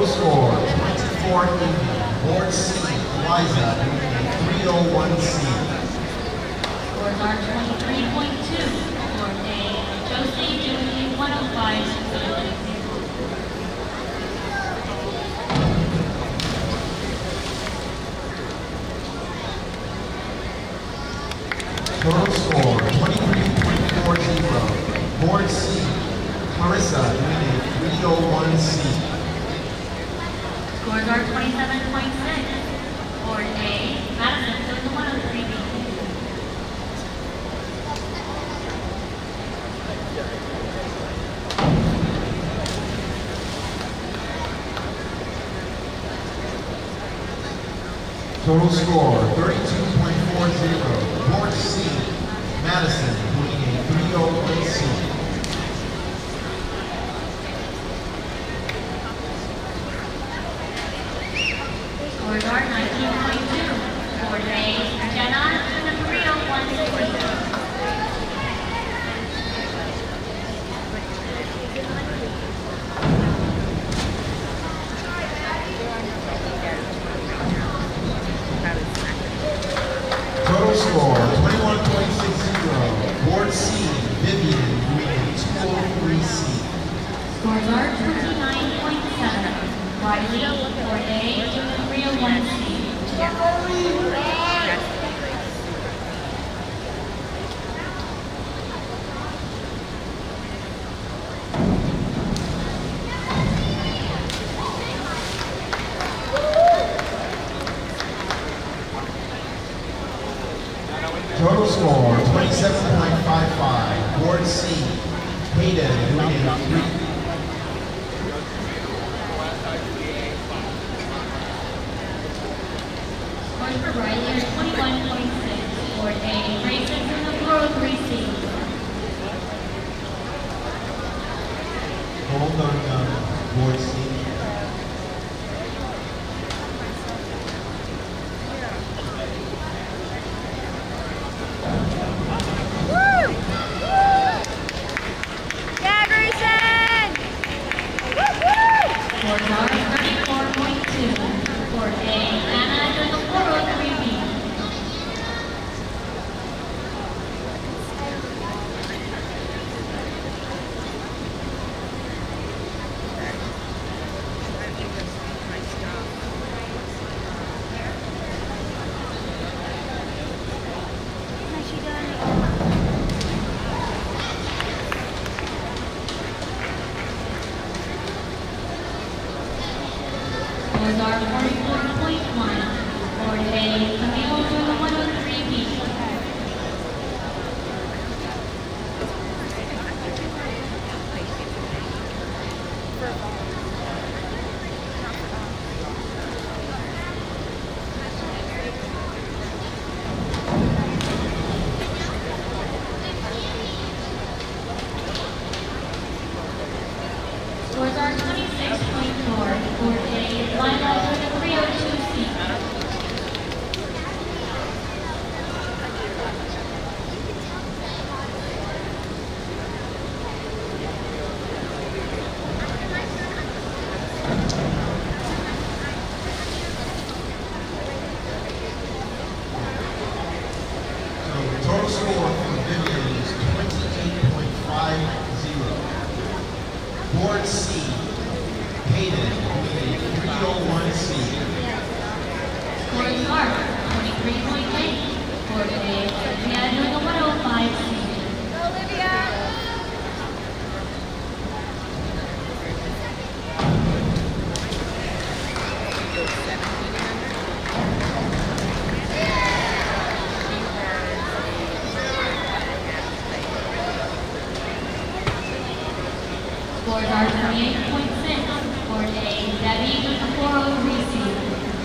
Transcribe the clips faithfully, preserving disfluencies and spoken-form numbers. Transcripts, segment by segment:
Total score, twenty-four eighty. Board C, Liza, three oh one C. Scores are twenty-three point two. Board A, Josie Julie, one oh five C. Total score, twenty-three point four zero. Board C, Clarissa, three oh one C. Scores are twenty-seven point six. Board A, Madison, doing one oh three B. Total score, thirty-two point four zero. Board C, Madison, doing a three oh one C. Scores are nineteen point two. Board A, Jenna, doing a three oh one C. Total score, twenty-one point six zero. Board C, Vivian, doing a two oh three C. Scores are twenty-nine point seven. Riley, Board A, doing a three oh one C. Total score, twenty-seven point five five. Board C, Hayden, doing a three. Scores for Riley are twenty-one point six. Board A, Grayson, doing a four oh three C. Hold on, um, Board C. Scores are thirty-four point two. Board A, Anna, doing a four oh three B. Scores are forty-four point one. Board A, Camille, doing a one oh three B. Scores are twenty-six point four. Board A, Lila, doing a three oh two C. So the total score for Vivian is twenty-eight point five zero. Board C, Hayden, doing a three oh one C. Scores are twenty-three point eight. Board A, Olivia, doing a one oh five C. Scores are twenty-eight point six. Board A, Debbie, with a four oh three C.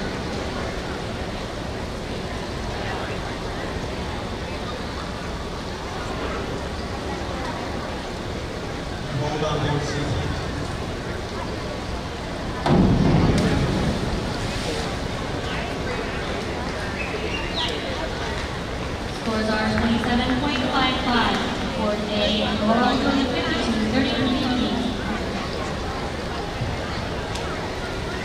Hold on, Board C. Scores are twenty-seven point five five. Board A, Laurel, doing a fifty-two thirty-three B.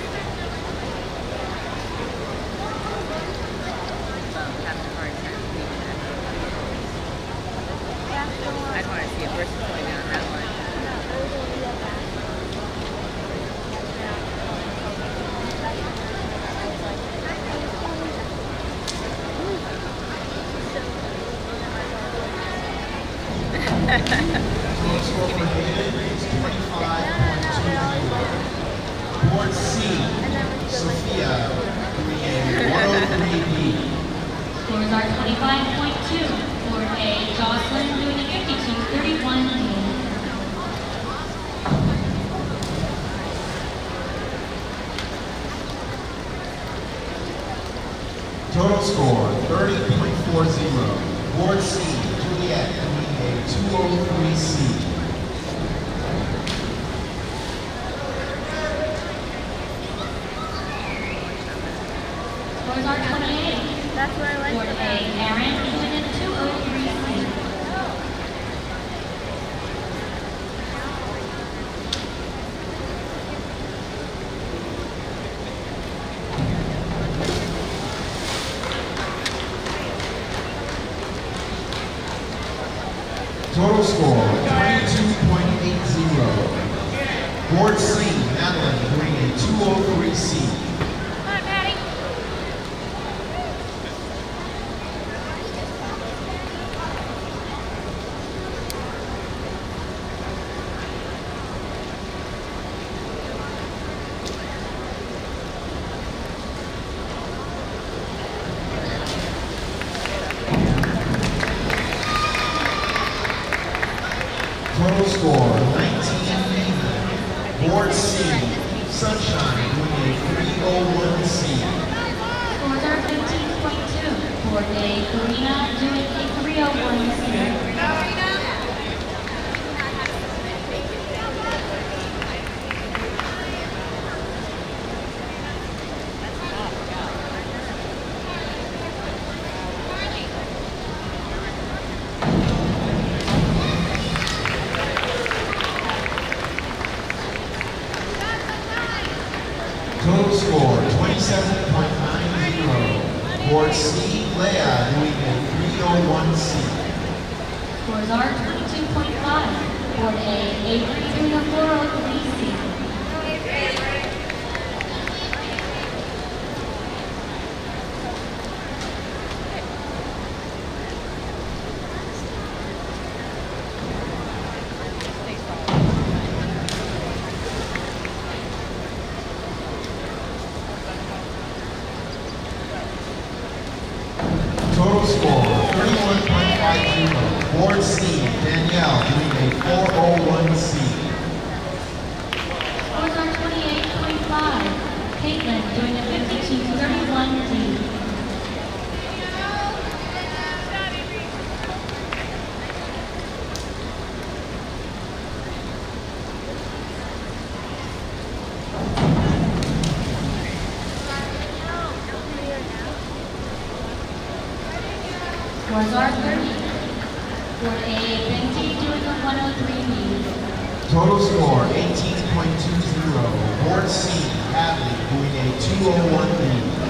Total score thirty point four zero. Board C, Juliet doing a two oh three C. Scores are twenty-eight. That's what I like Board A, about it. Aaron doing a two oh three C. Total score twenty-two point eight zero. Board C, Madeline doing a two oh three C. Come on, Patty. Total score nineteen even. Board C, Sunshine doing a three oh one C. Scores are fifteen point two. Board A, Karina doing a three oh one C. Total score twenty-seven point nine zero. Board C, Leah doing a three oh one C. Scores are twenty-two point five. Board A, Avery doing a four oh three C. Total score thirty-one point five zero. Board C, Danielle doing a four oh one C. Scores are twenty-eight point five. Caitlin doing a fifty-two thirty-one D. Scores are thirty. Board A, Binti doing a one oh three B. Total score eighteen point two zero. Board C, Hadley doing a two oh one B.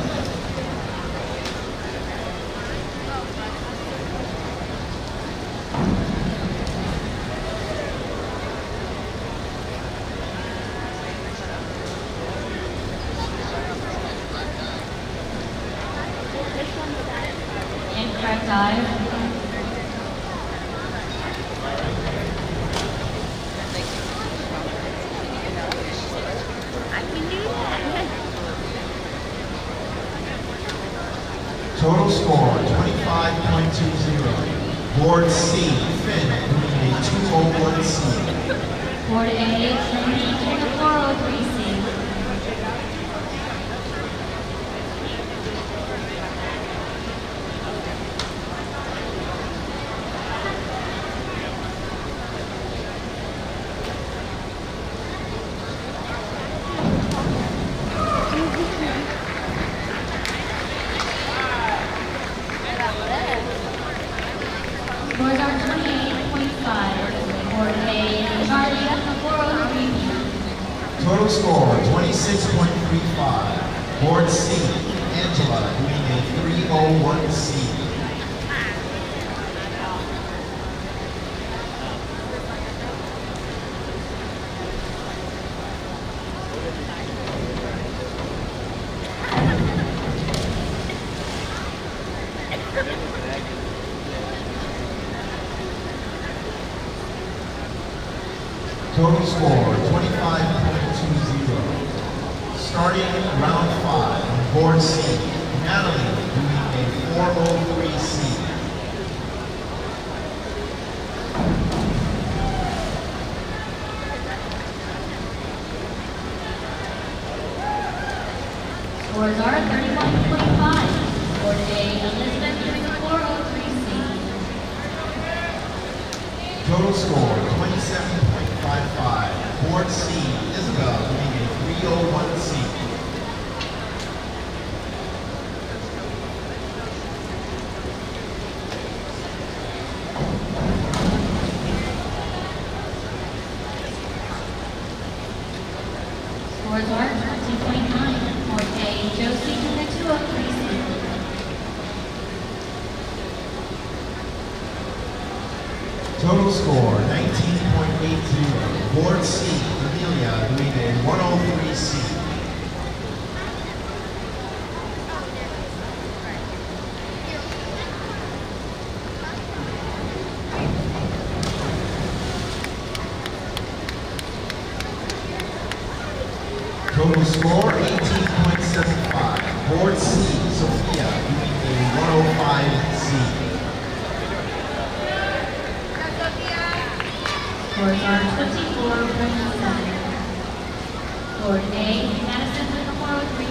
Incorrect dive. I can do that. Total score twenty-five point two zero. Board C, Finn doing a two oh one C. Board A, Cindy doing a four oh three C. Scores are twenty-eight point five. Board A, Charlie doing a four oh three B. Total score twenty-six point three five. Board C, Angela doing a three oh one C. Total score twenty-five point two zero. Starting round five, Board C, Natalie doing a four oh three C. Scores are thirty-one point five. Board Total score nineteen point eight zero. Board C, Amelia doing a one oh three C. Total score eighteen point seven five. Board C, Sophia doing a one oh five C. Scores are twenty-four point seven. Board A, Madison with a four oh three C.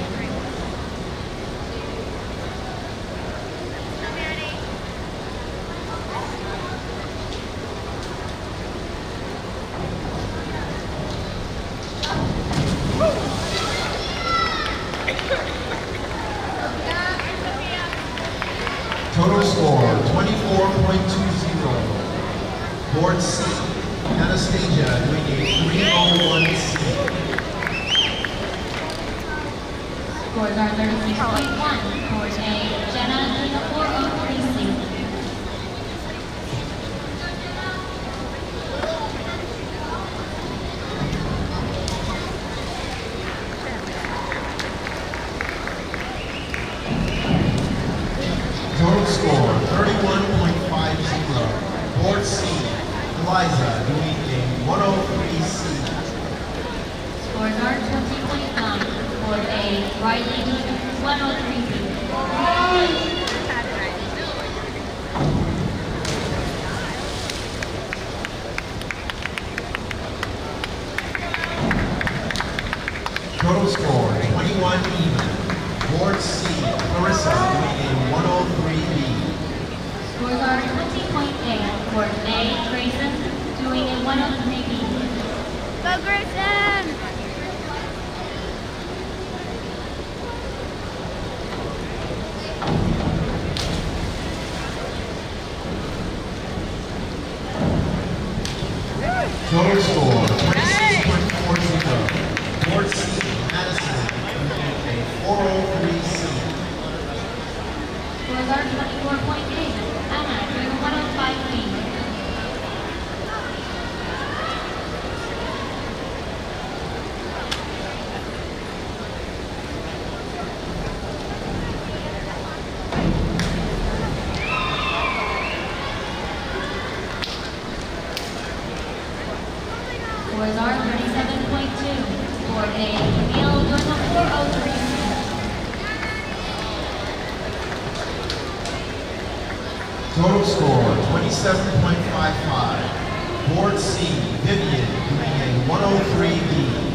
Total score twenty-four point two zero. Board C, Anastasia doing a three oh one C. Scores are thirty-six point one. Board A, Jenna with a four oh three C. Total score thirty-one point five zero. Board C, Eliza doing a one oh three C. Scores are twenty point nine. Board A, Riley with a one oh three B. Total score twenty-one even. Board C, Clarissa doing a one oh three B. Scores are twenty point eight. Board A, Grayson doing a one oh three B. Go Grayson! Total score twenty-six point four zero. Board C, Madison doing a four oh three C. Scores are twenty-four point eight. Anna doing a one oh five B. Scores are thirty-seven point two. Board A, Camille doing a four oh three C. Total score twenty-seven point five five. Board C, Vivian doing a one oh three B.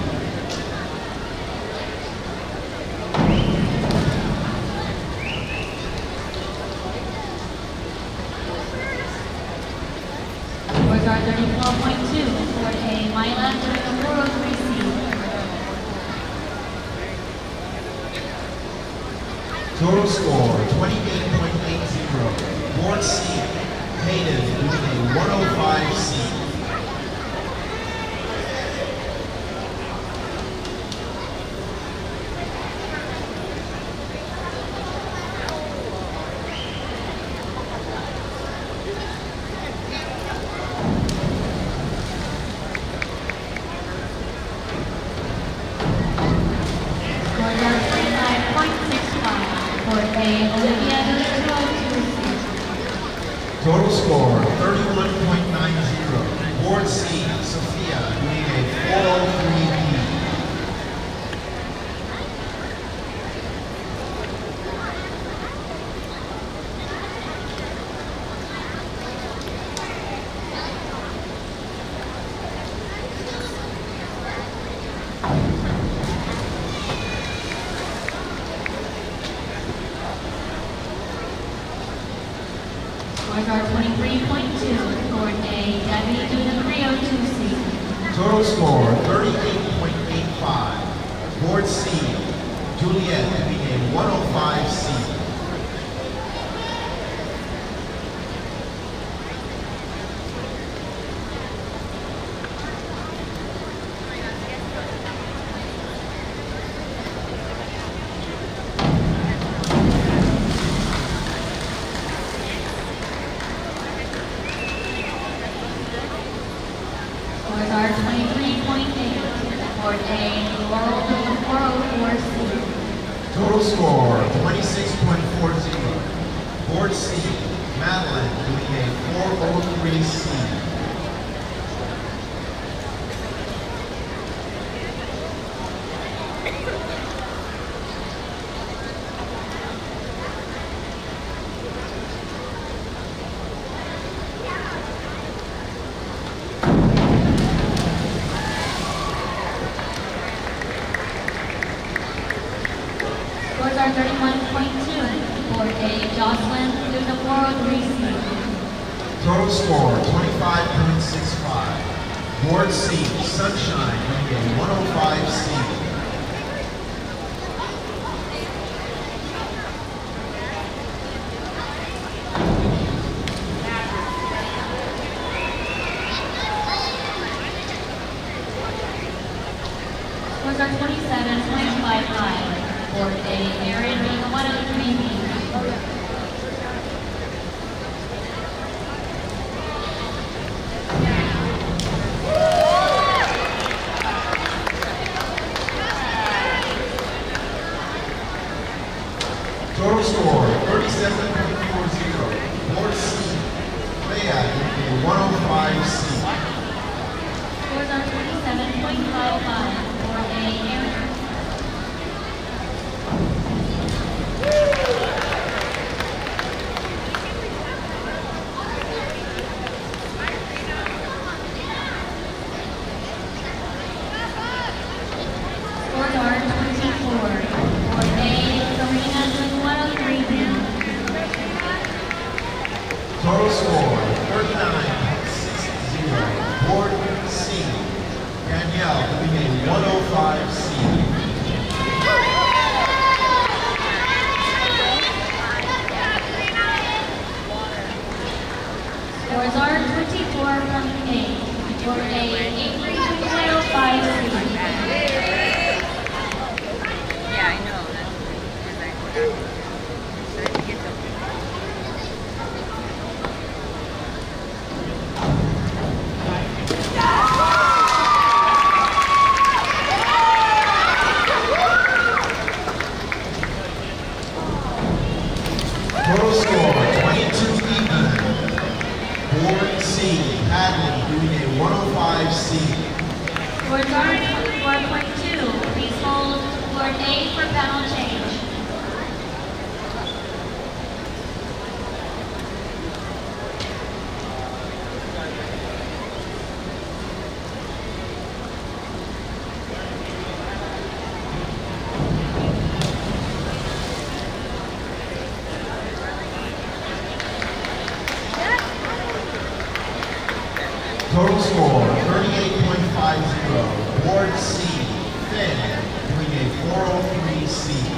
Scores are thirty-four point two. Board A, Mila doing a four oh three C. Total score twenty-eight point eight zero. Board C, Hayden doing a one oh five C. Scores are twenty-five point six five. Board A, Olivia doing a two oh two C. Total score thirty-one point nine zero. Board C, Sophia doing a four oh three B. Scores are twenty-three point two. Board A, Debbie doing a three oh two C. Total score thirty-eight point eight five. Board C, Juliet doing a one oh five C. twenty-six point four zero. Board C, Madeline doing a four oh three C. Scores are thirty-one point two. Board A, Jocelyn doing a four oh three C. Total score, twenty-five point six five. Board C, Sunshine doing a one oh five C. Scores are twenty-seven point five five. Board A, Aaron doing a one oh three B. Total score, thirty-seven point four zero. Board C, Leah doing a one oh five C. Scores are twenty-seven point five five. Board A, Aaron. Scores are twenty-four. Board A, Serena doing one oh three B. Total score, thirty-nine point six zero. Board C, Danielle doing a one oh five C. Scores are twenty-four point eight. Board A, Avery doing one oh five C. Yeah, I know. That's because I so you get the Total score, twenty-two even. Board C, Hadley doing a one oh five C. Scores are twenty-four point two. Please hold Board A for panel change. Total score, thirty-eight point five zero. Board C, Finn doing a four oh three C.